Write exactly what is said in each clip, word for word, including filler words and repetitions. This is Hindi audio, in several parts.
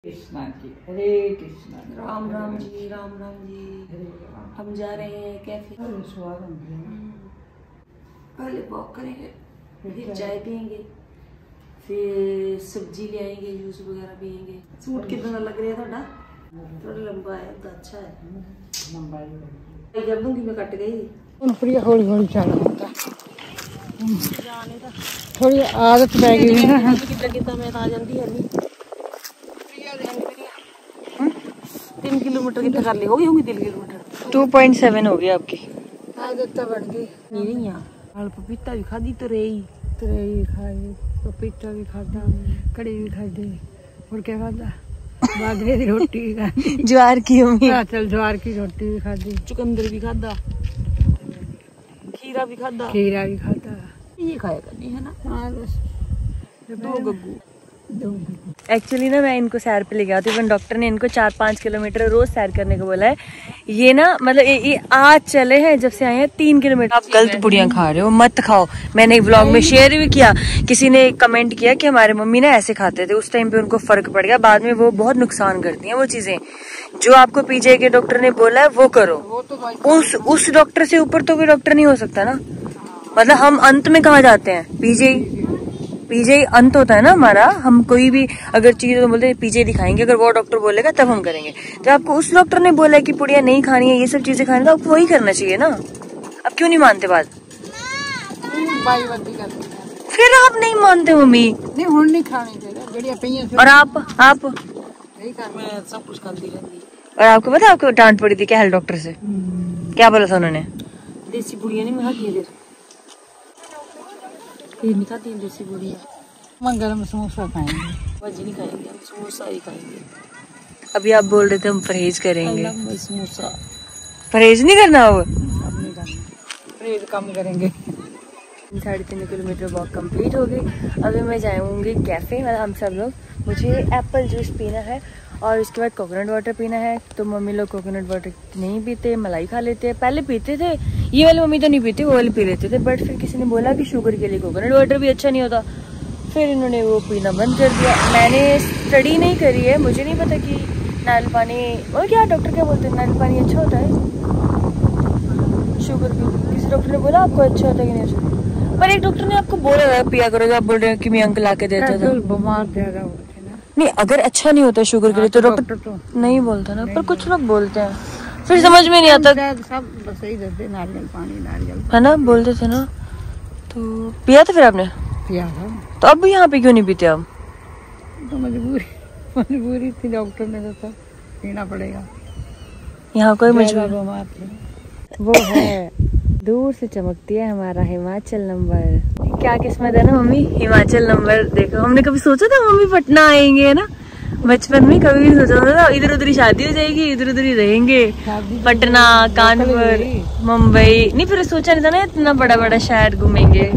कृष्णा जी, हरे कृष्णा। राम राम जी, राम राम जी। हम जा रहे हैं कैफे। पहले वॉक करेंगे, फिर चाय पियेंगे, फिर सब्जी ले आएंगे, जूस वगैरह पियेंगे। सूट कितना लग रहा है थोड़ा? थोड़ा लंबा है तो अच्छा है। लंबा ही कर दूंगी मैं, कट गई। हौली हौली चलता, थोड़ी आदत पै गई है ना। कितना मैं आ जाती है नहीं। तीन किलोमीटर कितना कर ली होगी होगी तीन किलोमीटर टू पॉइंट सेवन हो गई आपकी आदत तो बढ़ गई। नहीं नहीं यहाँ पपीता भी खादी तो रही तुरई खाई, पपीता भी खाता, कड़ी भी खादी, और क्या खाता, बाजरे की रोटी भी खादी, ज्वार की होगी, चल ज्वार की रोटी भी खादी, चुकंदर भी खादा, खीरा भी खादा, खीरा भी खाता। ये खाया करनी है ना। हाँ बस दो गग्गू। एक्चुअली ना मैं इनको सैर पे ले गया थी, डॉक्टर ने इनको चार पाँच किलोमीटर रोज सैर करने को बोला है। ये ना मतलब ये, ये आज चले हैं, जब से आए हैं तीन किलोमीटर। आप गलत पुड़ियाँ खा रहे हो, मत खाओ। मैंने एक व्लॉग में शेयर भी किया, किसी ने कमेंट किया कि हमारे मम्मी ना ऐसे खाते थे, उस टाइम पे उनको फर्क पड़ गया, बाद में वो बहुत नुकसान करती हैं वो चीजें। जो आपको पीजे के डॉक्टर ने बोला है वो करो। उस उस डॉक्टर से ऊपर तो कोई डॉक्टर नहीं हो सकता ना। मतलब हम अंत में कहाँ जाते हैं? पीजे पीजे अंत होता है ना हमारा। हम कोई भी अगर चीज तो बोलते हैं पीजे दिखाएंगे, अगर वो डॉक्टर बोलेगा तब हम करेंगे। तो आपको उस डॉक्टर ने बोला है कि पुड़िया नहीं खानी है, ये सब चीजें खानी, तो आपको वही करना चाहिए ना। अब क्यों नहीं मानते बात? फिर आप नहीं मानते मम्मी? नहीं हुण नहीं खानी चाहिए। और आप आप मैं सब कुछ खाती रहती। और आपको पता है आपको डांट पड़ी थी क्या हेल्थ डॉक्टर से? क्या बोला था उन्होंने? देसी बुढ़िया नहीं मैं खाती है, ये नहीं खाती देसी बुढ़िया। मंगल में समोसा खाएंगे, भाजी नहीं खाएंगे, हम समोसा ही खाएंगे। अभी आप बोल रहे थे हम परहेज करेंगे। समोसा परहेज नहीं करना अब? अब नहीं करना, परहेज कम करेंगे। साढ़े तीन किलोमीटर वॉक कंप्लीट हो गई। अभी मैं जाऊंगी कैफे, मतलब हम सब लोग। मुझे एप्पल जूस पीना है और उसके बाद कोकोनट वाटर पीना है। तो मम्मी लोग कोकोनट वाटर नहीं पीते, मलाई खा लेते हैं। पहले पीते थे, ये वाली मम्मी तो नहीं पीती, वो वाली पी लेते थे। बट फिर किसी ने बोला कि शुगर के लिए कोकोनट वाटर भी अच्छा नहीं होता, फिर इन्होंने वो पीना बंद कर दिया। मैंने स्टडी नहीं करी है, मुझे नहीं पता कि नारियल पानी और क्या डॉक्टर क्या बोलते हैं, नारियल पानी अच्छा होता है शुगर की। किसी डॉक्टर ने बोला आपको अच्छा होता है कि नहीं अच्छा? पर एक डॉक्टर ने आपको बोला है पिया करो, आप बोल रहे हैं कि मैं अंकल आके देता था। बीमार ज्यादा होते ना। नहीं, अगर अच्छा नहीं होता शुगर के लिए तो डॉक्टर तो नहीं बोलता ना, पर कुछ लोग बोलते हैं, फिर समझ में नहीं आता। सब सही देते, नारियल पानी नारियल है ना, बोलते थे ना। तो पिया था फिर आपने? पिया था। तो अब यहाँ पे क्यों नहीं पीते आप? तो मजबूरी मजबूरी थी, डॉक्टर ने तो पीना पड़ेगा। यहाँ कोई मजबूरी बीमार थे। वो है दूर से चमकती है हमारा हिमाचल नंबर। क्या किस्मत है ना मम्मी, हिमाचल नंबर देखो। हमने कभी सोचा था मम्मी पटना आएंगे, है ना? बचपन में कभी नहीं सोचा था। इधर उधर ही शादी हो जाएगी, इधर उधर ही रहेंगे, पटना, कानपुर, मुंबई। नहीं, फिर सोचा नहीं था ना इतना बड़ा बड़ा शहर घूमेंगे।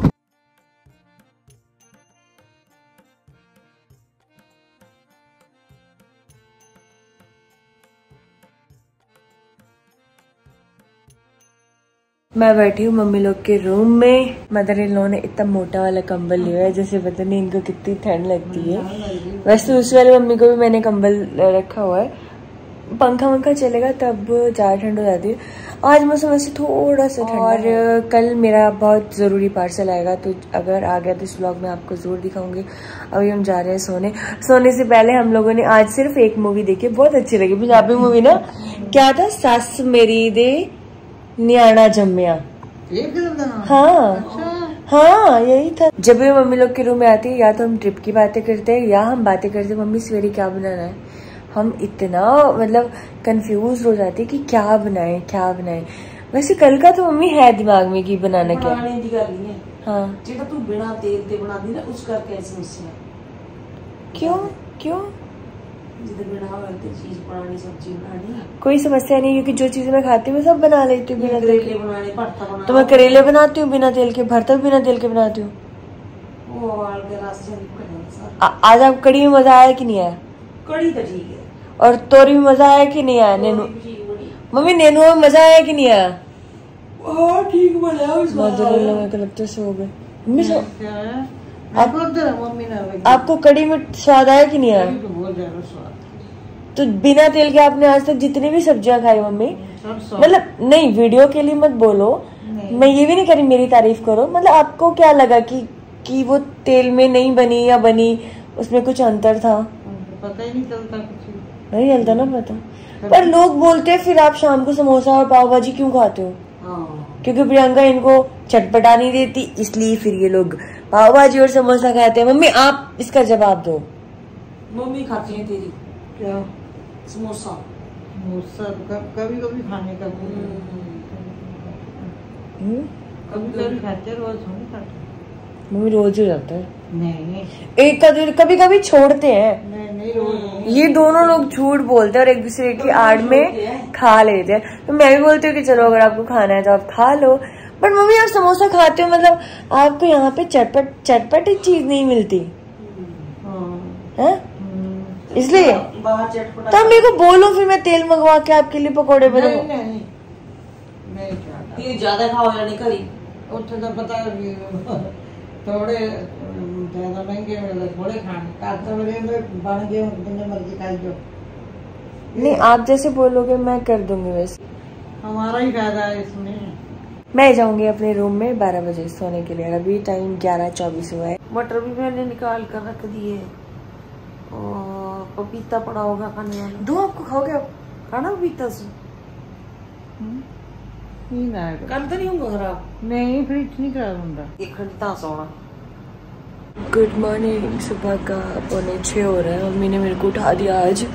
मैं बैठी हूँ मम्मी लोग के रूम में। मदर इन लॉ ने इतना मोटा वाला कंबल लिया है, जैसे पता नहीं इनको कितनी ठंड लगती है। वैसे तो उस वाले मम्मी को भी मैंने कंबल रखा हुआ है, पंखा वंखा चलेगा तब ज़्यादा ठंड हो जाती है। आज मौसम वैसे थोड़ा सा ठंडा। और कल मेरा बहुत ज़रूरी पार्सल आएगा, तो अगर आ गया तो इस ब्लॉग में आपको ज़रूर दिखाऊंगी। अभी हम जा रहे हैं सोने। सोने से पहले हम लोगों ने आज सिर्फ एक मूवी देखी, बहुत अच्छी लगी, पंजाबी मूवी ना। क्या था, सस मेरी दे न्याणा जम्मिया। हाँ अच्छा। हाँ यही था। जब भी मम्मी लोग के रूम में आती है, या तो हम ट्रिप की बातें करते हैं या हम बातें करते हैं मम्मी सवेरे क्या बनाना है। हम इतना मतलब कंफ्यूज हो जाते हैं कि क्या बनाए क्या बनाए। वैसे कल का तो मम्मी है दिमाग में कि बनाना क्या। हाँ तू बिना तेल ते बना दी ना, उस करके समस्या। क्यों क्यों चीज बनानी, सब्जी बनानी कोई समस्या नहीं, क्योंकि जो चीजें मैं खाती हूँ मैं सब बना लेती हूँ बिना तेल के। बनाने, भरता बनाना। तो मैं करेले बनाती हूँ बिना तेल के, भरता भी बिना तेल के बनाती हूँ। आज आप कड़ी में मजा आया कि नहीं आया? कड़ी तो ठीक है। और तोरी में मजा आया कि नहीं आया? नेनू मम्मी नेनू में मजा आया कि नहीं आया? ठीक बना लगता सो गए मम्मी। सो आप, मम्मी ने आपको कड़ी में स्वाद आया कि नहीं आया? तो बिना तेल के आपने आज तक जितनी भी सब्जियां खाई मम्मी, मतलब नहीं वीडियो के लिए मत बोलो, मैं ये भी नहीं करी मेरी तारीफ करो, मतलब आपको क्या लगा कि कि वो तेल में नहीं बनी या बनी, उसमें कुछ अंतर था? पता ही नहीं चलता कुछ, नहीं चलता ना पता। पर लोग बोलते हैं फिर आप शाम को समोसा और पाव भाजी क्यों खाते हो? क्योंकि प्रियंका इनको चटपटा नहीं देती, इसलिए फिर ये लोग पाव भाजी और समोसा खाते हैं। मम्मी आप इसका जवाब दो। मम्मी खाती है तेरी क्या समोसा? समोसा कभी कभी खाने का, कभी कभी खाते, रोज नहीं खाते। मम्मी रोज हो जाता है? नहीं एक का दिन कभी कभी छोड़ते हैं। नहीं नहीं रोज। ये दोनों लोग झूठ बोलते हैं और एक दूसरे की आड़ में खा लेते हैं। तो मैं भी बोलती हूँ कि चलो अगर आपको खाना है तो आप खा लो, बट मम्मी आप समोसा खाते हो, मतलब आपको यहाँ पे चटपट चटपटी चीज नहीं मिलती है, इसलिए तब मेरे को बोलो, फिर मैं तेल मंगवा के आपके लिए पकौड़े बनाऊं। नहीं नहीं नहीं ये ज्यादा खाओ या नहीं करी ਉੱਥੇ ਤਾਂ ਪਤਾ ਥੋੜੇ ਜ਼ਿਆਦਾ ਮਹਿੰਗੇ ਮਿਲਦੇ, ਥੋੜੇ ਖਾਣ ਘਰ ਤਾਂ ਮੇਰੇ ਬਣ ਗਏ ਹੁਣ ਜਿੰਨੇ मर्जी खाई जो। नहीं आप जैसे बोलोगे मैं कर दूंगी, वैसे हमारा ही फायदा है इसमें। मैं जाऊंगी अपने रूम में बारह बजे सोने के लिए, अभी टाइम ग्यारह चौबीस हुआ है। मटर भी मैंने निकाल कर रख दिए और पपीता पड़ा होगा खाने वाला। दो आपको खाओगे आप? खाना पपीता से कल तो नहीं होगा खराब? नहीं फ्रिज नहीं खराब होता। एक घंटा सोना। गुड मॉर्निंग, सुबह का पौने छः हो रहा है, मम्मी ने मेरे को उठा दिया आज।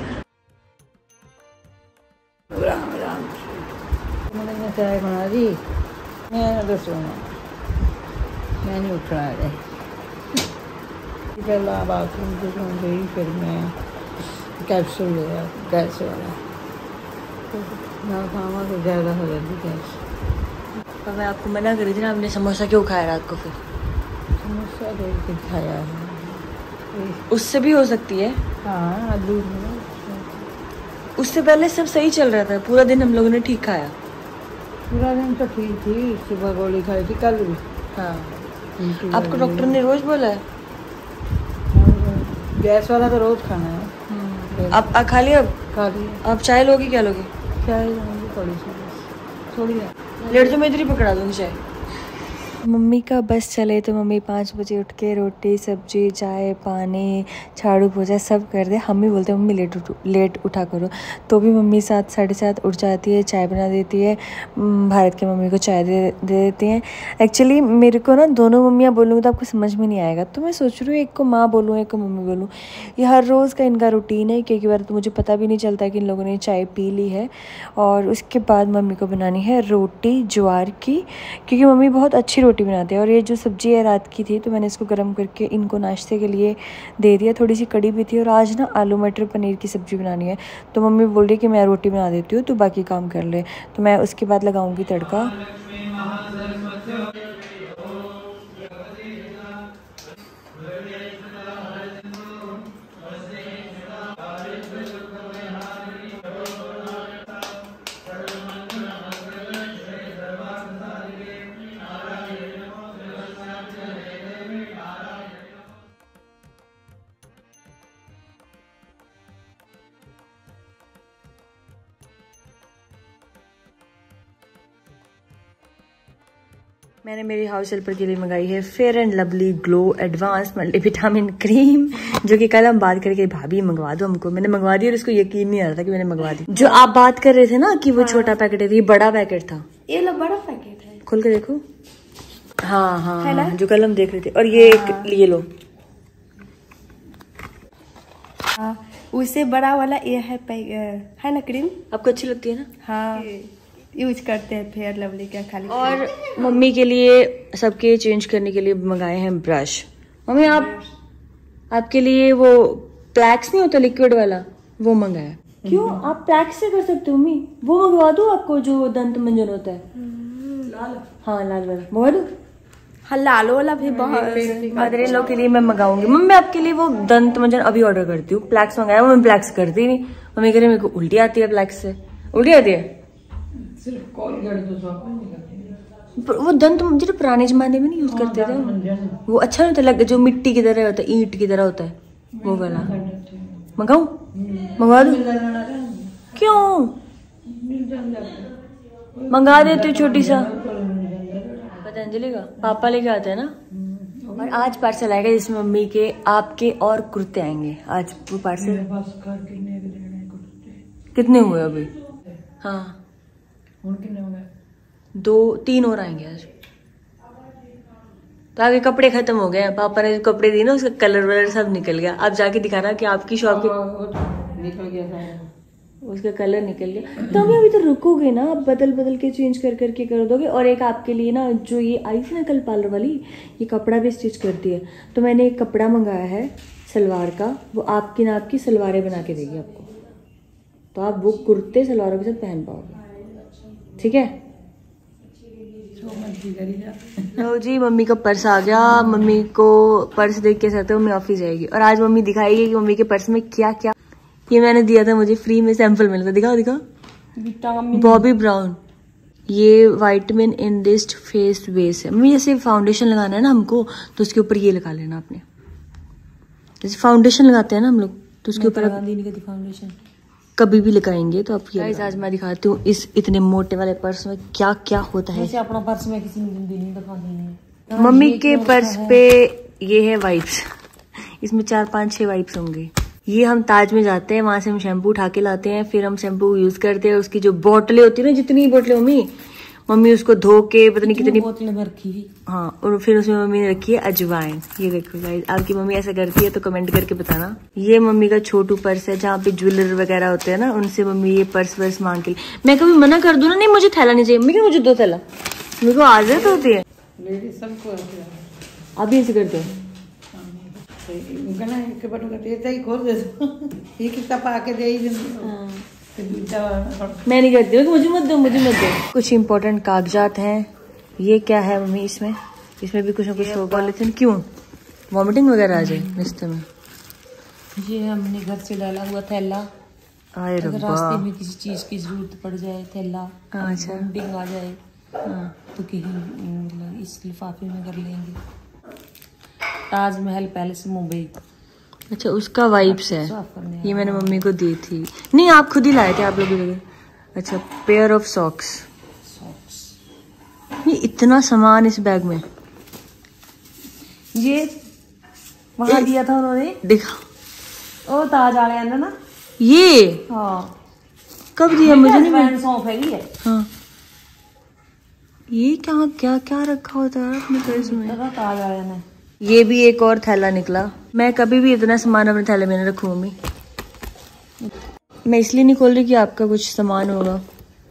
राम राम मैंने चाय बना दी, मैं दसो मैं नहीं उठना है। पहला बाथरूम से सो गई, फिर मैं कैप्सूल लिया गैस वाला, ना खावा तो ज़्यादा हो जाती गैस। तो मैं आपको मना करी थी ना, आपने समोसा क्यों खाया रात को? फिर समोसा तो एक दिन खाया है, उससे भी हो सकती है। हाँ दूध में उससे पहले सब सही चल रहा था, पूरा दिन हम लोगों ने ठीक खाया। पूरा दिन तो ठीक थी, सुबह गोली खाई थी कल भी। हाँ आपको डॉक्टर ने रोज बोला है? गैस वाला तो रोज खाना है। आप आ, खा लिया? अब खा लिया। आप चाय लोगे? क्या लोगे? चाय थोड़ी सी बस, थोड़ी है। लेट तो मैं इधर ही पकड़ा दूंगी चाय। मम्मी का बस चले तो मम्मी पाँच बजे उठ के रोटी सब्जी चाय पानी झाड़ू पोछा सब कर दे। हम भी बोलते हैं मम्मी लेट उठ लेट उठा करो, तो भी मम्मी सात साढ़े सात उठ जाती है, चाय बना देती है। भारत की मम्मी को चाय दे दे देती हैं। एक्चुअली मेरे को ना दोनों मम्मियाँ बोलूँगी तो आपको समझ में नहीं आएगा, तो मैं सोच रही हूँ एक को माँ बोलूँ एक को मम्मी बोलूँ। ये हर रोज़ का इनका रूटीन है, क्योंकि बार तो मुझे पता भी नहीं चलता कि इन लोगों ने चाय पी ली है। और उसके बाद मम्मी को बनानी है रोटी ज्वार की, क्योंकि मम्मी बहुत अच्छी रोटी बनाते हैं। और ये जो सब्ज़ी है रात की थी तो मैंने इसको गर्म करके इनको नाश्ते के लिए दे दिया। थोड़ी सी कड़ी भी थी और आज ना आलू मटर पनीर की सब्ज़ी बनानी है, तो मम्मी बोल रही कि मैं रोटी बना देती हूँ तो बाकी काम कर ले, तो मैं उसके बाद लगाऊंगी तड़का। मैंने मेरी हाउस हेल्पर के लिए मंगाई है Fair and Lovely glow advance multivitamin cream, जो कि कल हम बात करके भाभी मंगवा दो हमको। मैंने मंगवा दी और उसको यकीन नहीं आ रहा था कि मैंने मंगवा दी। जो आप बात कर रहे थे ना कि वो हाँ। छोटा पैकेट है, ये बड़ा पैकेट था। ये लो बड़ा पैकेट है, खोल के देखो। हाँ हाँ है ना? जो कल हम देख रहे थे। और ये हाँ। ये लो हाँ, उससे बड़ा वाला ये है है ना क्रीम। आपको अच्छी लगती है ना? हाँ यूज करते हैं फेयर लवली का खाली। और मम्मी के लिए सबके चेंज करने के लिए मंगाए हैं ब्रश। मम्मी आप आपके लिए वो प्लैक्स नहीं होता लिक्विड वाला, वो मंगाया। क्यों? आप प्लैक्स से कर सकते हो मम्मी, वो मंगवा दो आपको जो दंत मंजन होता है। लाल? हाँ लाल वाला मंगवा दो। हाँ लाल वाला भी बहुत। मदर इन लॉ के लिए मैं मंगाऊंगी। मम्मी आपके लिए वो दंत मंजन अभी ऑर्डर करती हूँ। प्लैक्स मंगाया, मम्मी प्लैक्स करती नहीं। मम्मी कह रही मेरे को उल्टी आती है प्लैक्स से। उल्टी आती है सिर्फ वो दंत जो पुराने जमाने में नहीं यूज करते थे, वो अच्छा नहीं होता, लग जो मिट्टी की तरह होता है, ईंट की तरह होता है वो वाला। मंगाऊं? मंगवा दूं? क्यों? मंगा देती हूँ छोटी सा। पतंजलि का पापा लेके आते हैं ना। और आज पार्सल आएगा जिसमें मम्मी के, आपके और कुर्ते आएंगे। आज वो पार्सल कितने हुए अभी? हाँ दो तीन और आएंगे आज। तो आगे कपड़े खत्म हो गए हैं। पापा ने जो कपड़े दिए ना उसका कलर वलर सब निकल गया। आप जाके दिखाना कि आपकी शॉप के निकल गया, उसका कलर निकल गया। तो अभी अभी तो रुकोगे ना, आप बदल बदल के चेंज कर करके कर दोगे। और एक आपके लिए ना जो ये आई थी ना कल पार्लर वाली, ये कपड़ा भी स्टिच करती है। तो मैंने एक कपड़ा मंगाया है सलवार का, वो आपकी नाप की सलवारें बना के देगी आपको। तो आप वो कुर्ते सलवारों के साथ पहन पाओगे, ठीक है? तो जी मम्मी का पर्स आ गया। मम्मी को पर्स देख के सकते हो मम्मी ऑफिस जाएगी। और आज मम्मी दिखाएगी कि मम्मी के पर्स में क्या क्या। ये मैंने दिया था, मुझे फ्री में सैंपल मिला था। दिखा दिखा बॉबी ब्राउन, ये वाइटमिन इनरिच्ड फेस बेस है। मम्मी जैसे फाउंडेशन लगाना है ना हमको, तो उसके ऊपर ये लगा लेना आपने। जैसे फाउंडेशन लगाते हैं ना हम लोग, तो उसके ऊपर फाउंडेशन कभी भी लगाएंगे तो आप ये। आज मैं दिखाती हूँ इस इतने मोटे वाले पर्स में क्या क्या होता है। अपना पर्स में किसी ने नहीं दिखा। मम्मी के पर्स पे ये है वाइप्स, इसमें चार पांच छह वाइप्स होंगे। ये हम ताज में जाते हैं, वहां से हम शैम्पू उठा के लाते हैं, फिर हम शैम्पू यूज करते हैं। उसकी जो बोतलें होती है ना, जितनी बोतलें मम्मी मम्मी उसको धो के पता नहीं कितनी बोतलें में रखी हुई। हाँ, और फिर उसमें मम्मी ने रखी है अजवाइन। ये देखो गाइस, आपकी मम्मी ऐसा करती है तो कमेंट करके बताना। ये मम्मी का छोटू पर्स है, जहाँ पे ज्वेलर वगैरह होते हैं ना, उनसे मम्मी ये पर्स वर्स मांग के। मैं कभी मना कर दूं ना, नहीं मुझे थैला नहीं चाहिए, मम्मी मुझे दो थैला। मेरे को आदत होती है, आप भी ऐसे करते हो? मैं नहीं करती हूँ, मुझे मत दो, मुझे मत दो। कुछ इम्पोर्टेंट कागजात हैं। ये क्या है मम्मी? इसमें इसमें भी कुछ ना कुछ होगा, लेकिन क्यों वॉमिटिंग वगैरह आ जाए रास्ते में? ये हमने घर से डाला हुआ थैला, अगर रास्ते में किसी चीज की जरूरत पड़ जाए, थैला अच्छा वॉमिटिंग आ जाए तो कहीं इस लिफाफे में कर लेंगे। ताजमहल पैलेस मुंबई। अच्छा, उसका वाइब्स है। ये मैंने मम्मी को दी थी। नहीं, आप खुद ही लाए थे आप लोग। अच्छा, पेयर ऑफ सॉक्स। सॉक्स ये इतना सामान इस बैग में, ये वहां दिया था उन्होंने। दिखा ओ ताज वाले ने ना ये। हाँ कब दिया? मुझे नहीं। सौंफ है ये। हाँ, ये क्या क्या क्या रखा होता है अपने पर्स में? ताज वाले ने। ये भी एक और थैला निकला। मैं कभी भी इतना सामान अपने थैले में नहीं रखूं मम्मी। मैं इसलिए नहीं खोल रही कि आपका कुछ सामान होगा।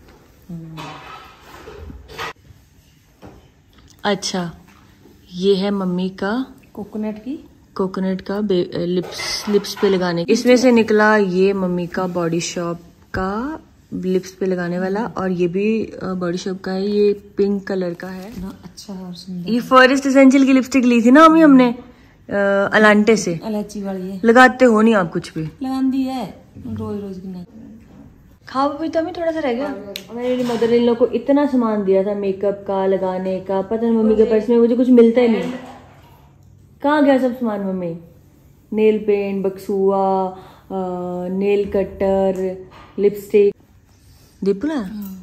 अच्छा, ये है मम्मी का कोकोनट की कोकोनट का लिप्स लिप्स पे लगाने। इसमें से निकला ये मम्मी का बॉडी शॉप का लिप्स पे लगाने वाला, और ये भी बॉडी शॉप का है। ये पिंक कलर का है ना, अच्छा और सुंदर। ये फॉरेस्ट एसेंशियल की लिपस्टिक ली थी ना मम्मी हमने अलांटे से, इलायची वाली है। लगाते हो नहीं आप कुछ भी? लगाती है रोज रोज की नहीं। खाओ भी तो थोड़ा सा रह गया। मेरी मदर इन लोग को इतना सामान दिया था मेकअप का, लगाने का, पता नहीं मम्मी के पर्स में मुझे कुछ मिलता ही नहीं। कहाँ गया सब सामान मम्मी? नेल पेंट, बक्सुआ, नेल कटर, लिपस्टिक। दीपुला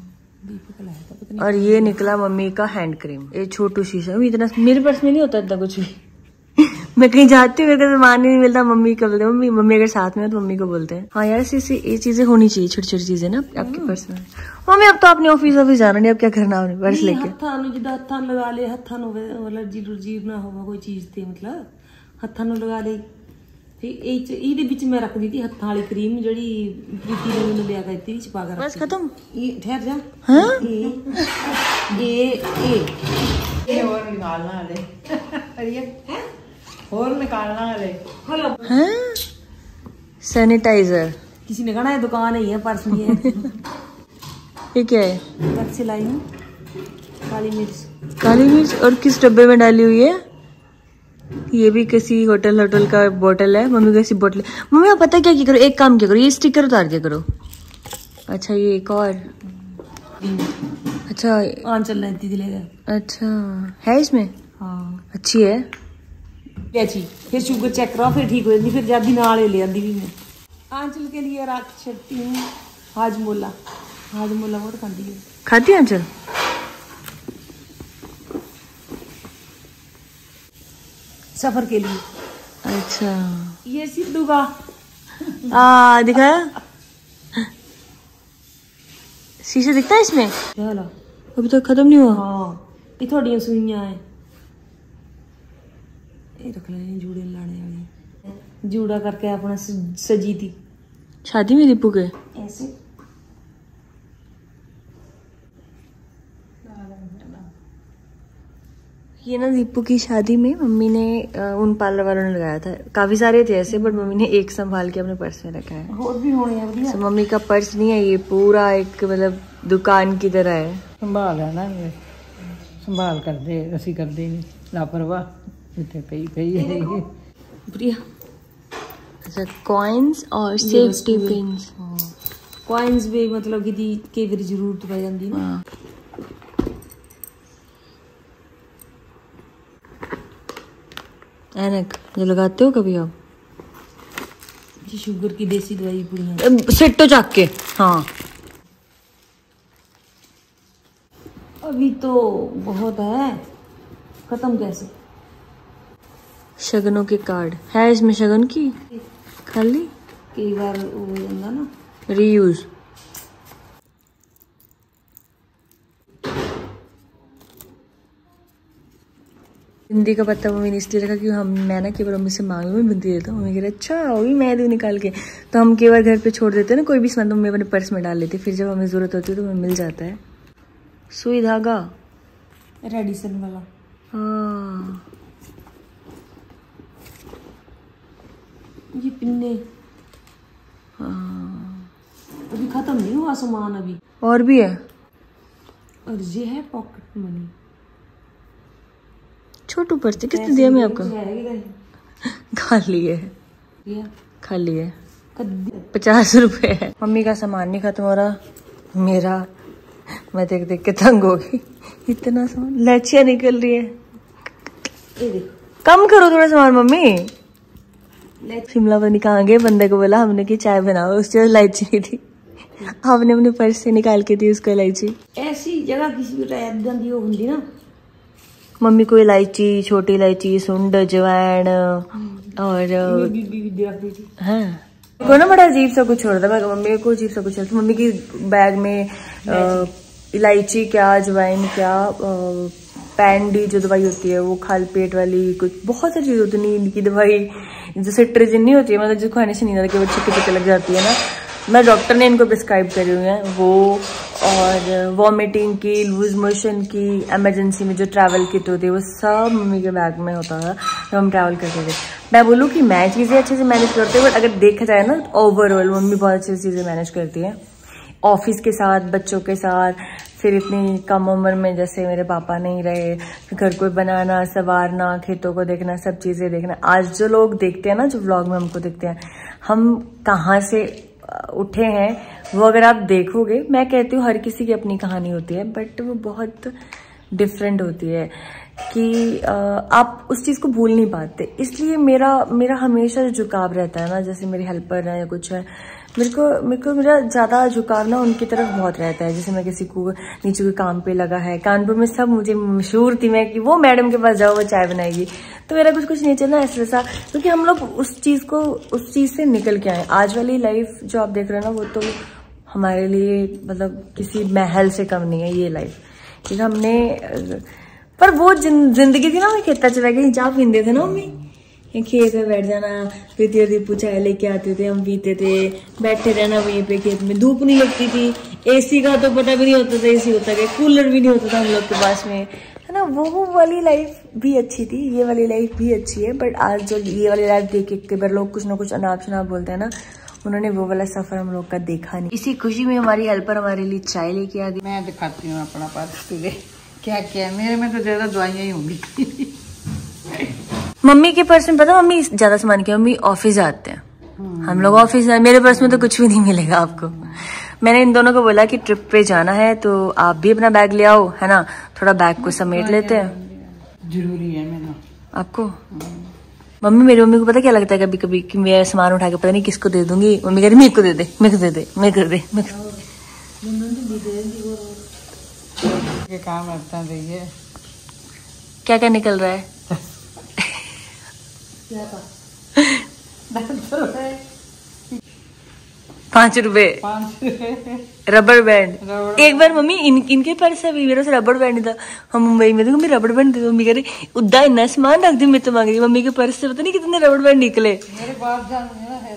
और ये निकला मम्मी का हैंड क्रीम। ये छोटू शीशा, इतना मेरे पर्स में नहीं होता इतना कुछ भी। मैं कहीं जाती हूँ, मेरे को सामान ही नहीं मिलता। मम्मी को बोलते मम्मी मम्मी अगर साथ में है तो मम्मी को बोलते हैं। हाँ यार, ऐसी ये चीजें होनी चाहिए, छोटी छोटी चीजें ना आपके पर्स में। मम्मी अब तो आपने ऑफिस ऑफिस जाना नहीं, अब क्या करना आपने पर्स लेके? हत्था नु जिदा हत्था लगा ले, हत्था नु एलर्जी रुर्जी ना होगा कोई चीज ते, मतलब हत्था नु लगा ले। ਇਹਦੇ ਵਿੱਚ ਮੈਂ ਰੱਖ ਦਿੱਤੀ ਹੱਥਾਂ ਵਾਲੀ ਕਰੀਮ ਜਿਹੜੀ ਪ੍ਰੀਤੀ ਨੇ ਮੈਨੂੰ ਲਿਆ ਕੇ ਦਿੱਤੀ, ਵਿੱਚ ਪਾ ਕੇ ਰੱਖ। ਬਸ ਖਤਮ। ਇਹ ਠਹਿਰ ਜਾ। ਹਾਂ ਇਹ ਇਹ ਇਹ ਹੋਰ ਨਿਕਾਲਣਾ ਹਲੇ ਅਰੇ ਹੋਰ निकालना हले। हेलो हाँ, सैनिटाइजर। किसी ने कहा है दुकान ही है, पर्स में है। ये क्या है? पर्स से लाई हूँ काली मिर्च। काली मिर्च और किस डब्बे में डाली हुई है? ये भी किसी होटल होटल का बोतल है। मम्मी को ऐसी बोतल। मम्मी आप पता क्या क्या करो, एक काम क्या करो, ये स्टिकर उतार दिया करो। अच्छा, ये एक और। अच्छा आंचल लेती दिलेगा। अच्छा है इसमें? हाँ अच्छी है। अच्छी। फिर शुगर चेक करो, फिर ठीक हो जाती, फिर जाती नाल ले आंदी भी मैं। आंचल के लिए रात छटती हूँ हाजमोला। हाजमोला बहुत खाती है। खाती है आंचल? सफर के लिए। अच्छा, ये सिद्धू का आ दिखाया शीशे दिखता है इसमें? चलो अभी तक खत्म नहीं हुआ। हाँ, ये थोड़ी सुइयां हैं। ये रख ले जूड़े लाने वाले। जूड़ा करके अपना सजी थी शादी में दीपू के ऐसे। ये ना दीपू की शादी में मम्मी ने उन पार्लर वालों ने लगाया था। काफी सारे थे ऐसे, बट मम्मी ने एक संभाल के अपने पर्स में रखा है। और भी होने हैं। so, मम्मी का पर्स नहीं है, ये पूरा एक मतलब दुकान की तरह है। संभाल है ना, संभाल कर दे, असी कर दे लापरवाह इतने पई पई है। प्रिया अच्छा, कॉइन्स और सेफ्टी पिन्स। कॉइन्स भी मतलब कि दी कई बार जरूरत पै जाती ना। ऐनक जो लगाते हो कभी आप? ये शुगर की देसी दवाई पूरी सिट तो चाक के। हाँ अभी तो बहुत है, खत्म कैसे? शगनों के कार्ड है इसमें, शगन की खाली कई बार वो हो जाता ना रीयूज। बिंदी का पत्ता मम्मी ने इसलिए रखा कि हम मैं ना केवल मम्मी से मांग लूँ, मैं बिंदी देता हूँ। मम्मी कह रही अच्छा होगी, मैं दूँ निकाल के। तो हम केवल घर पे छोड़ देते हैं ना कोई भी सामान, तो मम्मी अपने पर्स में डाल लेती, फिर जब हमें जरूरत होती है तो हमें मिल जाता है। सुई धागा रेडिसन वाला। हाँ ये पिन्ने हाँ अभी खत्म नहीं हुआ सामान अभी, और भी है। और ये है पॉकेट मनी। छोटू पर्स कितने दिया मैं आपको? खाली है, खाली है, पचास रुपए है। मम्मी का सामान नहीं खत्म हो रहा, मेरा मैं देख देख के तंग हो गई। इतना सामान, लच्छियाँ निकल रही है। ये देखो, कम करो थोड़ा सामान मम्मी। शिमला पता नहीं कहाँ गए, बंदे को बोला हमने कि चाय बनाओ, उससे इलायची नहीं थी, आपने अपने पर्स से निकाल के दी उसको इलायची। ऐसी जगह किसी भी रह जाती हो होंगी ना। मम्मी को इलायची, छोटी इलायची, सुंड, अजवाइन और हाँ को ना बड़ा अजीब सा कुछ छोड़ था मम्मी को, अजीब सा कुछ छोड़। मम्मी की बैग में इलायची क्या, अजवाइन क्या, पैंडी जो दवाई होती है वो खाली पेट वाली, कुछ बहुत सारी चीज होती है, नींद की दवाई जो सिट्रिजिन नहीं होती है, मतलब जो खाने से नींद आती है वो छिक्के छिक्के लग जाती है ना, मैं डॉक्टर ने इनको प्रिस्क्राइब करी हुई है वो, और वॉमिटिंग की, लूज मोशन की, इमरजेंसी में जो ट्रैवल किट होती है वो सब मम्मी के बैग में होता था जब हम ट्रैवल करते थे। मैं बोलूँ कि मैं चीज़ें अच्छे से मैनेज करती हूँ, बट अगर देखा जाए ना ओवरऑल मम्मी बहुत अच्छी चीज़ें मैनेज करती है, ऑफिस के साथ, बच्चों के साथ, फिर इतनी कम उम्र में जैसे मेरे पापा नहीं रहे, घर को बनाना, संवारना, खेतों को देखना, सब चीज़ें देखना। आज जो लोग देखते हैं ना, जो व्लॉग में हमको देखते हैं, हम कहाँ से उठे हैं वो अगर आप देखोगे, मैं कहती हूँ हर किसी की अपनी कहानी होती है, बट वो बहुत डिफरेंट होती है कि आप उस चीज़ को भूल नहीं पाते। इसलिए मेरा मेरा हमेशा झुकाव रहता है ना, जैसे मेरी हेल्पर है या कुछ है, मेरे को मेरे को मेरा ज़्यादा झुकाव ना उनकी तरफ बहुत रहता है। जैसे मैं किसी को नीचे कोई काम पे लगा है, कानपुर में सब मुझे मशहूर थी मैं कि वो मैडम के पास जाओ वो चाय बनाएगी, तो मेरा कुछ कुछ नेचर ना ऐसा ऐसा, क्योंकि हम लोग उस चीज़ को उस चीज़ से निकल के आए। आज वाली लाइफ जो आप देख रहे हो ना, वो तो हमारे लिए मतलब किसी महल से कम नहीं है ये लाइफ, क्योंकि हमने, पर वो जिंदगी थी ना, हमें खेता चला के चाय पीते थे ना मम्मी, खेत में बैठ जाना, दीदी दीपू चाय लेके आते थे, हम पीते थे, बैठे रहना वहीं पे खेत में, धूप नहीं लगती थी, एसी का तो पता भी नहीं होता था एसी होता क्या, कूलर भी नहीं होता था हम लोग के पास में, है ना। वो वो वाली लाइफ भी अच्छी थी, ये वाली लाइफ भी अच्छी है, बट आज जो ये वाली लाइफ देख के कई बार लोग कुछ ना कुछ अनाप शनाप बोलते हैं ना, उन्होंने वो वाला सफर हम लोग का देखा नहीं। इसी खुशी में हमारी हेल्पर हमारे लिए चाय लेके आ गई। मैं दिखाती हूँ अपना पर्स तुझे क्या क्या, मेरे में तो ज्यादा दवाइयाँ ही होंगी। मम्मी के पर्स में पता, मम्मी ज्यादा सामान किया, मम्मी ऑफिस जाते हैं, हम लोग ऑफिस जाए, मेरे पर्स में तो कुछ भी नहीं मिलेगा आपको। मैंने इन दोनों को बोला कि ट्रिप पे जाना है तो आप भी अपना बैग ले आओ, है ना, थोड़ा बैग को समेट लेते हैं। जरूरी है मेरा आपको मम्मी मेरी मम्मी को पता क्या लगता है कभी कभी कि मैं सामान उठा के पता नहीं किसको दे दूंगी, मम्मी कह रही मेरे को दे दे, मेरे को दे दे, मेरे को दे दे, मेरे को ये काम करता रही है। क्या क्या निकल रहा है? पाँच रुपए रबर बैंड। एक बार मम्मी इन इनके पास से मेरे से रबर बैंड था, हम मुंबई में थे, मम्मी रबर बैंड दे दो, मम्मी कह रही उद्दा इतना सामान रख दी, मैं तो मांग रही मम्मी के पर्स से पता नहीं कितने रबर बैंड निकले। मेरे बाप जान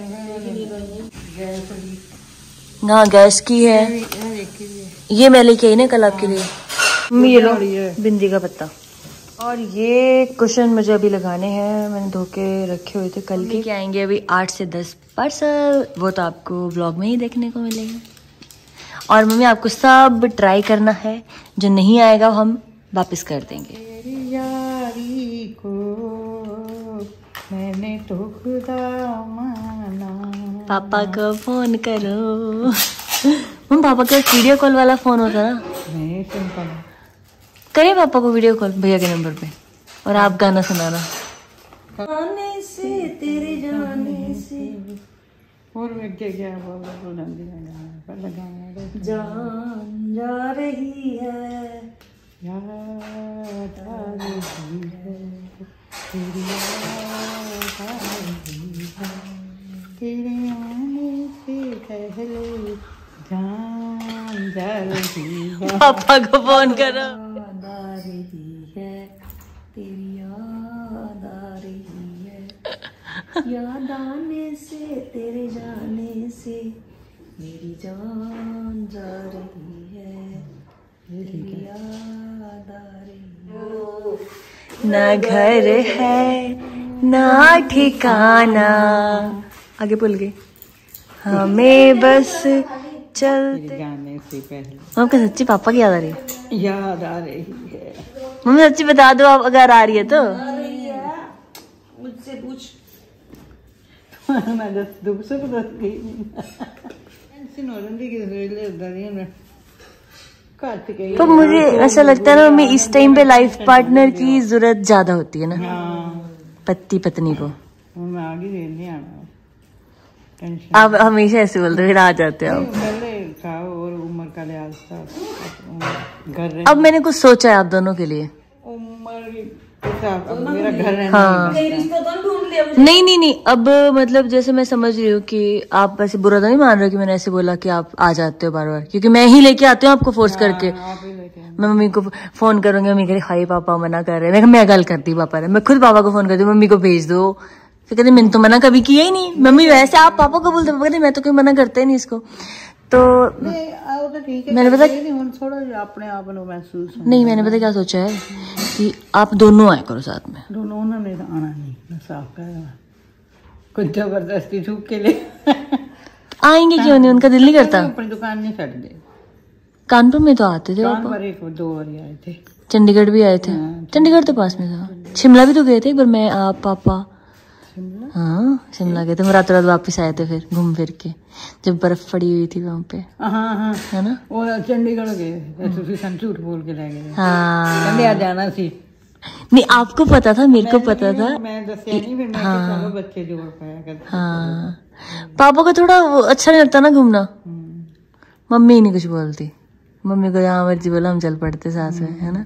हाँ गैस की है, ये मैं लेके आई ना कल आपके लिए। मम्मी ये लो बिंदी का पत्ता, और ये कुशन मुझे अभी लगाने हैं, मैंने धो के रखे हुए थे कल के। आएंगे अभी आठ से दस पार्सल, वो तो आपको व्लॉग में ही देखने को मिलेगा। और मम्मी आपको सब ट्राई करना है, जो नहीं आएगा हम वापस कर देंगे। तेरी यारी को मैंने तो खुदा माना। पापा को फोन करो। मम्मी पापा का वीडियो कॉल वाला फोन होता ना, नहीं सिंपल करिए पापा को वीडियो कॉल भैया के नंबर पे, और आप गाना सुनाना। जाने से तेरे जाने से और मैं क्या क्या बोल बुलंदी में लगाना जान जा रही है, याद आ रही है, तेरी याद आ रही है, तेरे आने से पहले जान जा रही है। पापा को फोन करो। याद आ रही है, तेरी याद आ रही है, याद आने से तेरे जाने से मेरी जान जा रही है, तेरी याद आ रही है। ना घर है ना ठिकाना, आगे भूल गए, हमें बस चलते। जाने से पहले मम्मी सच्ची पापा की याद आ रही है? याद आ रही है। मम्मी सच्ची बता दो आप अगर आ रही है तो। मुझसे पूछ। मैं दस दुख से दस गई टेंशन हो रही कि ले उधर ही मैं काट गई। तो मुझे ऐसा लगता है ना मम्मी इस टाइम पे लाइफ पार्टनर की जरूरत ज्यादा होती है ना, पति पत्नी को। मैं आगे नहीं आना टेंशन। आप हमेशा ऐसे बोलते फिर आ जाते हो आप। पहले था और उम्र का लिहाज था, घर अब मैंने कुछ सोचा है आप दोनों के लिए। उम्र अब मेरा घर रहना। हाँ नहीं नहीं नहीं, अब मतलब जैसे मैं समझ रही हूँ कि आप ऐसे बुरा तो नहीं मान रहे हो कि मैंने ऐसे बोला कि आप आ जाते हो बार बार, क्योंकि मैं ही लेके आती हूँ आपको फोर्स करके। मैं मम्मी को फोन करूंगी, मम्मी कह रही हाई पापा मना कर रहे हैं, मैं मैं गल करती पापा ने, मैं खुद पापा को फोन करती हूँ मम्मी को भेज दो, फिर कहते मैंने तो मना कभी किया ही नहीं। मम्मी वैसे आप पापा को बोलते, पापा कहते मैं तो कोई मना करते ही नहीं इसको। तो मैंने पता अपने आप महसूस नहीं, मैंने पता क्या सोचा है कि आप दोनों आए करो साथ में। दोनों उन्होंने आना नहीं, मैं साफ कर कुछ जबरदस्ती छूक के लिए आएंगे क्यों नहीं, उनका दिल नहीं करता। अपनी दुकान नहीं छड़ दे। कानपुर में तो आते थे पापा, पर एक दो बार आए थे, चंडीगढ़ भी आए थे। चंडीगढ़ तो पास में था, शिमला भी तो गए थे एक बार मैं आप पापा। हाँ शिमला गए थे, हम रात रात वापिस आए थे फिर घूम फिर के, जब बर्फ पड़ी हुई थी वहाँ पे। हाँ हाँ है ना, वो चंडीगढ़ गए, झूठ बोल के रह गए। हाँ आ जाना सी नहीं, आपको पता था, मेरे को पता था। मैं दसिया नहीं, फिर मैं हाँ, चलो बच्चे जोड़ पाया करते। हाँ पापा को थोड़ा अच्छा नहीं लगता ना घूमना, मम्मी ही नहीं कुछ बोलती, मम्मी को जहाँ मर्जी बोला हम चल पड़ते साथ में, है ना।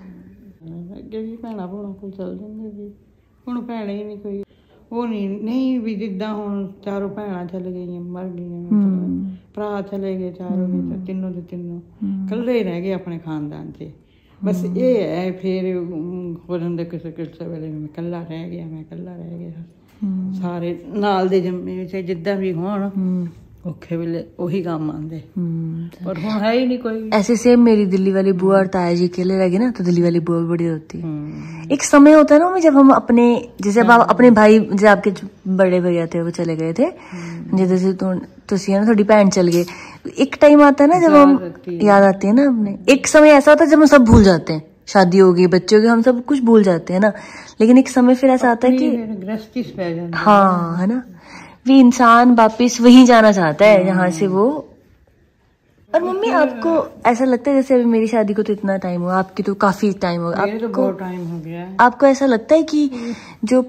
भैन भूणों को चल जाते जी, हूँ भैन ही नहीं कोई वो नहीं नहीं भी जिदा हूँ चारों भैन चले गई मर गई, भरा चले गए चारों के तीनों के तीनों कल्ले रह गए अपने खानदान से। बस ये है फिर हो जाते किसी किसी वेले मैं कला रह गया, मैं कला रह गया। सारे नाल दे जम्मे चाहे जिदा भी होण औखे वेले उही काम आंदे, पर हुण है ही नहीं कोई। ऐसे सेम मेरी दिल्ली वाली बुआ और ताया जी अकेले रह गए ना, तो दिल्ली वाली बुआ बड़ी होती है। एक समय होता है ना जब हम अपने जैसे अब आप अपने भाई, जैसे आपके बड़े भैया थे वो चले गए थे, जैसे तुसी है ना थोड़ी भैन चल गए, एक टाइम आता है ना जब हम याद आती है ना अपने। एक समय ऐसा होता है जब हम सब भूल जाते हैं, शादी हो गई बच्चे हो गए, हम सब कुछ भूल जाते हैं ना, लेकिन एक समय फिर ऐसा आता है कि हाँ है ना, भी इंसान वापिस वहीं जाना चाहता है जहाँ से वो। और मम्मी आपको ऐसा लगता है जैसे अभी मेरी शादी को तो इतना टाइम हुआ, आपकी तो काफी टाइम हो गया, आपको तो बहुत टाइम हो गया। आपको ऐसा लगता है कि जो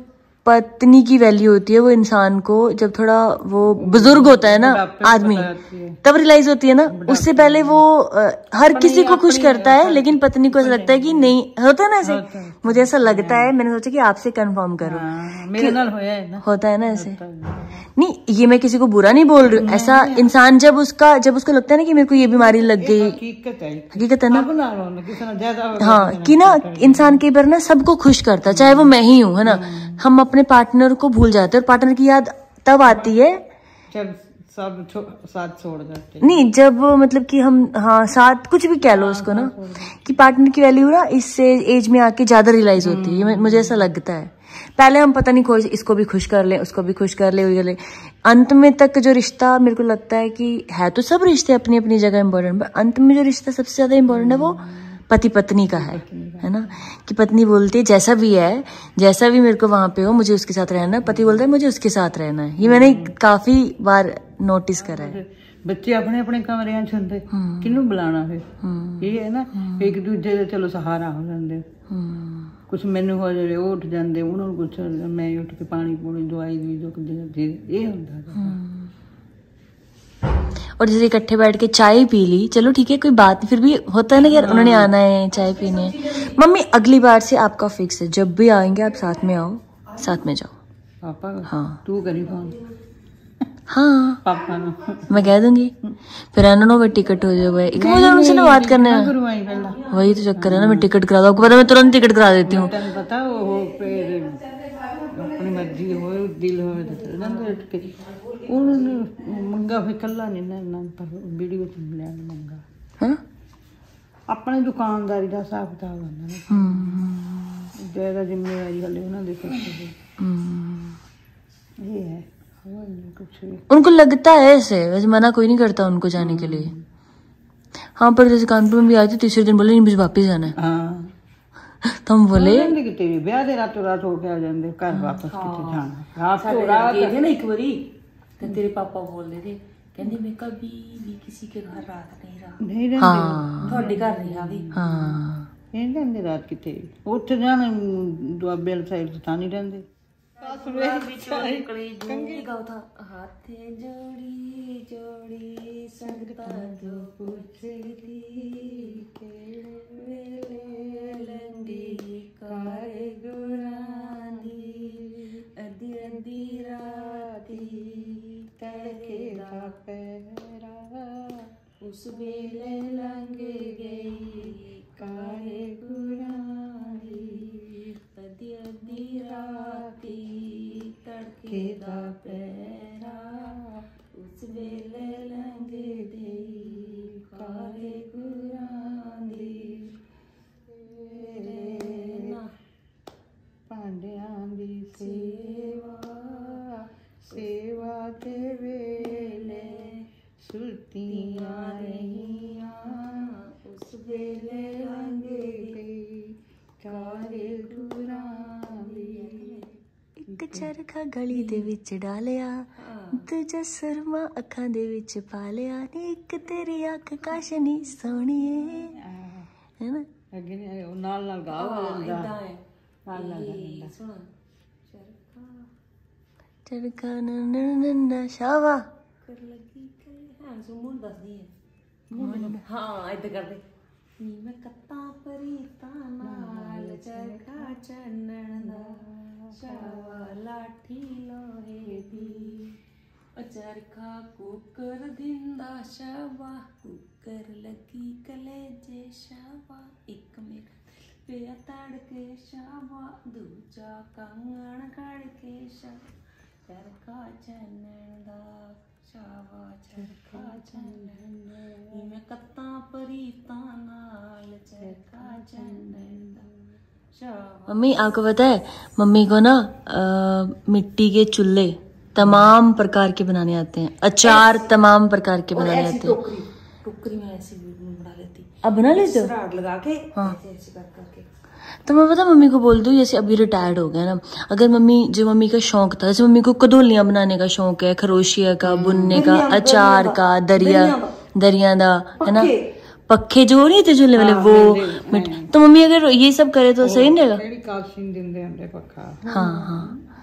पत्नी की वैल्यू होती है वो इंसान को जब थोड़ा वो बुजुर्ग होता है ना आदमी, तब रियलाइज होती है ना। उससे पहले वो आ, हर किसी को खुश करता है, लेकिन पत्नी को ऐसा लगता है कि नहीं, होता है ना ऐसे। मुझे ऐसा लगता है, मैंने सोचा कि आपसे कंफर्म करो। मेरे नाल होया है ना, होता है ना ऐसे। नहीं, ये मैं किसी को बुरा नहीं बोल रही हूँ। ऐसा इंसान जब उसका जब उसको लगता है ना कि मेरे को ये बीमारी लग गई, हकीकत है ना। हाँ, कि ना इंसान कई बार ना सबको खुश करता है, चाहे वो मैं ही हूँ, है ना। हम अपने पार्टनर को भूल जाते हैं, और पार्टनर की याद तब आती है जब सब साथ छोड़ जाते। नहीं, जब मतलब कि हम, हाँ, साथ कुछ भी कह लो उसको ना, कि पार्टनर की वैल्यू ना इस एज में आके ज्यादा रियलाइज होती है। मुझे ऐसा लगता है। पहले हम पता नहीं खोज, इसको भी खुश कर ले, उसको भी खुश कर ले, कर ले। अंत में तक जो रिश्ता, मेरे को लगता है कि है तो सब रिश्ते अपनी अपनी जगह इम्पोर्टेंट, पर अंत में जो रिश्ता सबसे ज्यादा इम्पोर्टेंट है वो पति पत्नी का है, है ना। कि पत्नी बोलती है जैसा भी है, जैसा भी मेरे को वहां पे हो, मुझे उसके साथ रहना है। पति बोलता है मुझे उसके साथ रहना है। ये मैंने काफी बार नोटिस करा है। बच्चे अपने अपने कमरे च हुंदे, किन्नू बुलाना फिर, ये है ना। एक दूजे दे चलो सहारा हो जाते। कुछ मैनू हो जाए, वो उठ जाते, उन्होंने कुछ मैं उठ के पानी पूनी दवाई दी जो ये होता। और जैसे इकट्ठे बैठ के चाय पी ली, चलो ठीक है, कोई बात नहीं, फिर भी होता है ना यार, उन्होंने आना है चाय पीने। मम्मी अगली बार से आपका फिक्स है, जब भी आएंगे आप साथ में आओ, साथ में जाओ। पापा? हाँ, तू करी फोन। हाँ पापा ना मैं कह दूंगी, फिर एनो में टिकट हो जाए। एक मुझे उनसे ना बात करने है, वही तो चक्कर है ना। मैं टिकट करा दूँ, आपको पता मैं तुरंत टिकट करा देती हूँ। पता वो अपनी मर्जी हो, दिल हो, मंगा फिर कला नहीं ना, पर वीडियो मंगा। हाँ, अपनी दुकानदारी का हिसाब किताब होंदा ना, ज्यादा जिम्मेवारी वाले उन्होंने देखो ये है। कुछ उनको लगता है ऐसे, वैसे मना कोई नहीं करता उनको जाने के लिए। हाँ, पर जैसे कानपुर में भी आए थे, तीसरे दिन बोले नहीं मुझे वापिस जाना है। हाँ, तो हम बोले तेरी ब्याह दे रातों रात हो के आ जाते घर वापस किथे जाना। रातों रात गए थे ना एक बारी, तो तेरे पापा बोल रहे थे, कहते मैं कभी भी किसी के घर रात नहीं रहा, नहीं रहंदे। हाँ, थोड़े घर नहीं आ गई। हाँ, नहीं रहंदे रात किथे, उत्थे जाना दुआबे वाली साइड तो था नहीं रहंदे। हाथे जोड़ी जोड़ी संगता जो पूछदी वेले लंडी कारे गुरानी अधी अधी राती तड़के दा पैरा उस वेले लंघ गई कारे गुरानी अधी अधी राती तड़के दा पैरा उस वेले लंघ गई कारे गुरानी पांडियां दी सेवा सेवा दे वेले सुतियां रहियां उस वेले लंघ गई कारे गुरानी। एक चरखा गली दे विच डालिया, दूजा सुरमा अखां दे विच पा लिया, नी एक तेरी अख काशनी सोहणीए, है ना। अगे नाल नाल गाओ इदा है नाल नाल सुन चरखा चरखा नन्ना शावा कर लगी कर। हाँ सुमन दस दी है। हाँ इधर कर दे। नी मैं कत्ता परीता नाल चरखा चन्नण दा शावा लाठी लोहे दी चरखा कुकर दिंदा शावा कुकर लगी कलेजे शावा एक मेरा पे तड़के शावा दूजा कंगण खड़के शावा चरखा चन्नण दा शावा चरखा चन्नण मैं कत्ता परीता नाल चरखा चन्नण दा। मम्मी आपको पता है, मम्मी को ना आ, मिट्टी के चूल्हे तमाम प्रकार के बनाने आते हैं, अचार तमाम प्रकार के बनाने आते हैं। टोकरी में ऐसे बना लेती। अब बना लेते हो? राड लगा के हाँ। ऐसे ऐसे कर करके। तो मैं पता मम्मी को बोल दूं, जैसे अभी रिटायर्ड हो गया ना, अगर मम्मी जो मम्मी का शौक था, जैसे मम्मी को कदोलियां बनाने का शौक है, खरोशिया का, बुनने का, अचार का, दरिया दरिया दा, है ना, पक्के जो नहीं थे चूल्हे वाले वो। तो मम्मी अगर ये सब करे तो सही नहीं रहेगा। पक्का। हाँ हाँ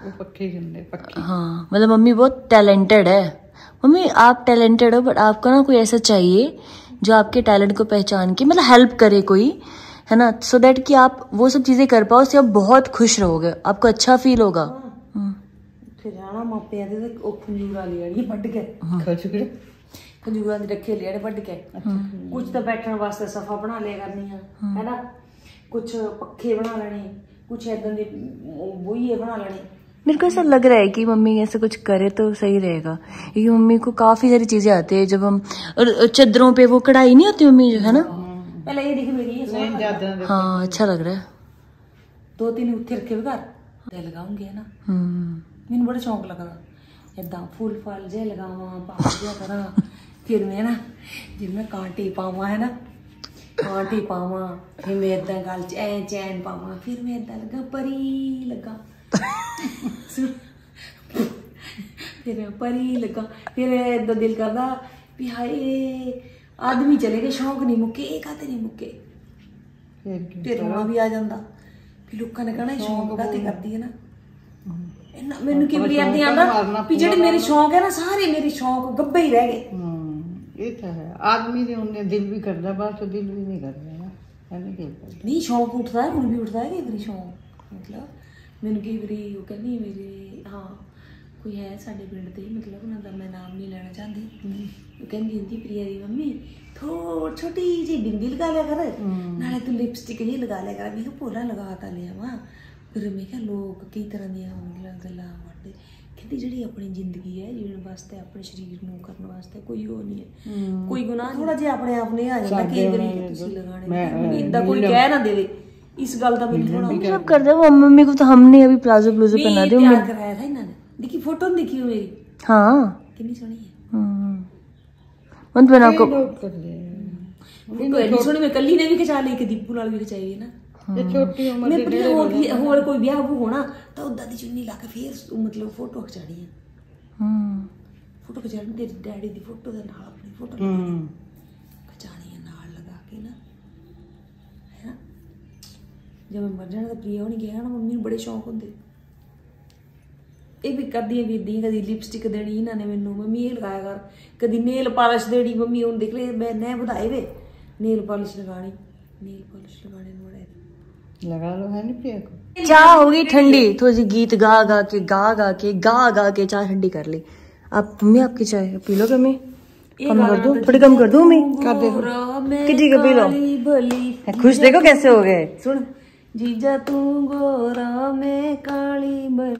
वो पक्के गंदे पक्के। हाँ मतलब मम्मी बहुत टैलेंटेड है। मम्मी आप टैलेंटेड हो बट आपको ना कोई ऐसा चाहिए जो आपके टैलेंट को पहचान के मतलब हेल्प करे कोई, है ना, सो दैट कि आप वो सब चीजें कर पाओ, उससे आप बहुत खुश रहोगे, आपको अच्छा फील होगा। फिर जाना मापिया दे ते ओ खंजूरा ले आनी वड्ड के खजूर खंजूरा दे रखे ले आने वड्ड के। कुछ तो बैठने वास्ते सफा बना लिया करनी है ना, कुछ पक्खे बना लेने, कुछ ऐदा दी बोइये बना लेने। मेरे को ऐसा लग रहा है कि मम्मी ऐसे कुछ करे तो सही रहेगा, क्योंकि मम्मी को काफी सारी चीजें आती है। जब हम और चादरों पे वो कढ़ाई नहीं होती मम्मी जो है ना, पहले ये देखी मेरी ये हाँ अच्छा लग रहा है। दो तीन उत्थे रखे हुए घर लगाऊंगी है ना, मैंने बड़ा शौक लगा ਏਦਾਂ फूल फल जे लगावा पा दिया करा। फिर मैं ना जिनमें कांटे पावा है ना, कांटे पावा, फिर मैं ਏਦਾਂ गल च ऐ चैन पावा, फिर मैं ਏਦਾਂ लगा परी लगा फिर परी लगा, फिर ਏਦਾਂ दिल करदा भी हाय आदमी चले गए शौक नहीं मुक्के, एक आते नहीं मुक्के। फिर रोना भी आ जाता, फिर लोगों ने कहना शौक काते करदी है ना। मैनू की बड़ी आदमी आंदा भी जेडे मेरे शौक है ना सारे मेरे शौक गब्बे ही रह गए। ये तो है आदमी दे उन्हें दिल भी करदा बात तो दिल भी नहीं करदा ना, ऐਵੇਂ ਕੀ ਕਰਦਾ नहीं शौक उठता है हुण भी उठता है कई बारी शौक। मतलब मैनू कई बारी वो कहनी मेरे हाँ कोई है साडे पिंड दे, मतलब उन्हां दा मैं नाम नहीं लेना चाहती, वो कहंदी हुंदी प्रिया दी मम्मी थोड़ी छोटी जी बिंदी लगा लिया कर, नाले तू लिपस्टिक जी लगा लिया कर। मैं कहा भोला लगा ता लिया वा। फिर मैं क्या लोग कई तरह दी गल्लां वड्डे कहती जिहड़ी अपनी जिंदगी है जीण वास्ते अपने शरीर नूं करन वास्ते कोई वो नहीं है, कोई गुनाह थोड़ा जिहा अपने आप ने आ जांदा कई बारी तुसीं लगाने इदां कोई कह ना देवे। इस गल दा मैनूं थोड़ा सब कर दे। मम्मी को तो हमने अभी प्लाजो प्लाजो पहना दिया, प्यार कराया था इन्होंने। देखी फोटो नहीं देखी मेरी, हाँ कितनी सोहनी है। मन बना को कोई सोहनी मैं कल्ली ने भी खिचा ली, कि दीपू नाल भी खिचाई है ना। ये छोटी उम्र मैं पर हो होर कोई ब्याह बू होना तो उदा दी चुन्नी ला के फिर मतलब फोटो खिचानी है। फोटो खिचानी तेरे डैडी दी फोटो दे नाल अपनी फोटो खिचानी है नाल लगा के ना, है ना। जब मैं मर जाना तो प्रिया होनी गया ना, मम्मी नूं बड़े शौक होंदे ਇਹ ਵੀ ਕਰਦੀਆਂ ਵੀਰਦੀਆਂ, ਕਦੀ ਲਿਪਸਟਿਕ ਦੇਣੀ ਇਹਨਾਂ ਨੇ ਮੈਨੂੰ, ਮੰਮੀ ਇਹ ਲਗਾਇਆ ਕਰ, ਕਦੀ ਨੇਲ ਪਾਲਿਸ਼ ਦੇਣੀ। ਮੰਮੀ ਹੁਣ ਦੇਖ ਲੈ ਮੈਂ ਨੇ ਵਧਾਏ ਵੇ ਨੇਲ ਪਾਲਿਸ਼ लगानी, ਨੇਲ ਪਾਲਿਸ਼ लगाने ਨੂੰ बड़े लगा लो है नहीं प्रिया को। चाय होगी ठंडी, थोड़ी सी गीत गा गा के गा गा के गा गा के चाय ठंडी कर ली। आप मम्मी आपकी चाय पी लो, कमी कम कर दो, बड़ी कम कर दो मम्मी, कर दे किसी का पी लो। खुश देखो कैसे हो गए। सुन जीजा तू गोरा में काली